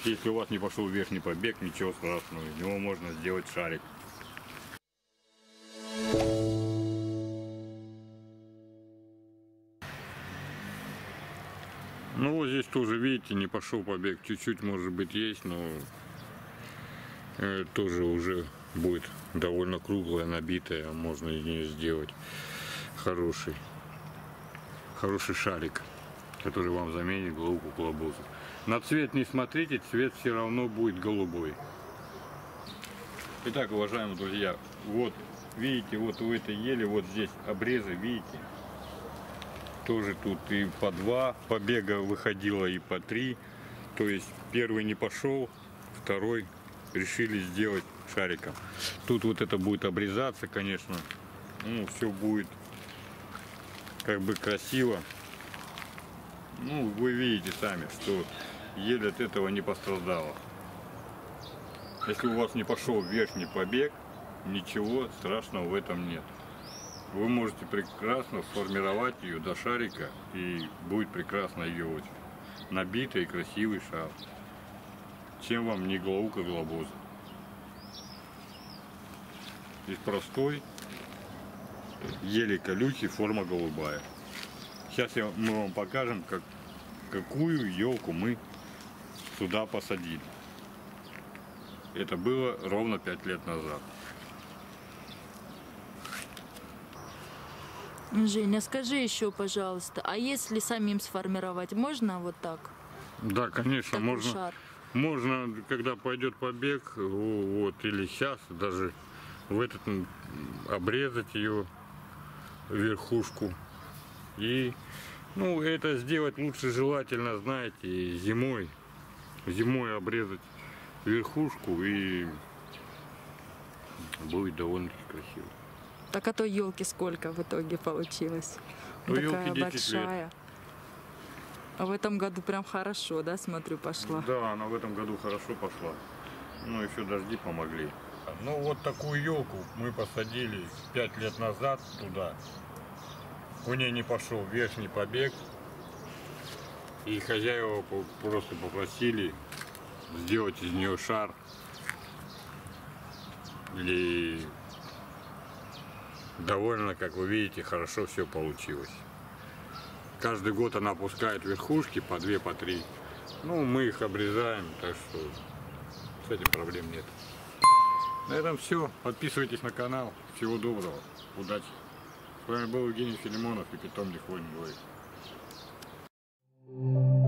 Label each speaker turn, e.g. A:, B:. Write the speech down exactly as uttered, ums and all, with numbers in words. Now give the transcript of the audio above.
A: Если у вас не пошел верхний побег, ничего страшного, из него можно сделать шарик. Ну вот здесь тоже, видите, не пошел побег, чуть-чуть может быть есть, но э, тоже уже будет довольно круглая, набитая, можно из нее сделать хороший, хороший шарик, который вам заменит головку колобуза. На цвет не смотрите, цвет все равно будет голубой. Итак, уважаемые друзья, вот видите, вот у этой ели, вот здесь обрезы, видите? Тоже тут и по два побега выходило, и по три. То есть первый не пошел, второй решили сделать шариком. Тут вот это будет обрезаться, конечно. Ну, все будет как бы красиво. Ну, вы видите сами, что ель от этого не пострадала. Если у вас не пошел верхний побег, ничего страшного в этом нет. Вы можете прекрасно сформировать ее до шарика, и будет прекрасно ее вот набитый и красивый шар. Чем вам не головка глобоза? Из простой ели колючей, форма голубая. Сейчас я, мы вам покажем, как, какую елку мы сюда посадили. Это было ровно пять лет назад.
B: Женя, скажи еще, пожалуйста, а если самим сформировать, можно вот так?
A: Да, конечно,
B: Такой
A: можно.
B: шар?
A: Можно, когда пойдет побег, вот, или сейчас даже в этот обрезать ее верхушку. И, ну, это сделать лучше желательно, знаете, зимой. Зимой обрезать верхушку, и будет довольно-таки красиво.
B: Так а то елки сколько в итоге получилось?
A: Ну,
B: такая
A: елки десять
B: большая.
A: лет.
B: А в этом году прям хорошо, да, смотрю, пошла?
A: Да, она в этом году хорошо пошла. Ну, еще дожди помогли. Ну, вот такую елку мы посадили пять лет назад туда. У нее не пошел верхний побег. И хозяева просто попросили сделать из нее шар. И довольно, как вы видите, хорошо все получилось. Каждый год она опускает верхушки по две, по три. Ну, мы их обрезаем, так что с этим проблем нет. На этом все. Подписывайтесь на канал. Всего доброго. Удачи. С вами был Евгений Филимонов и питомник Вольный Вой.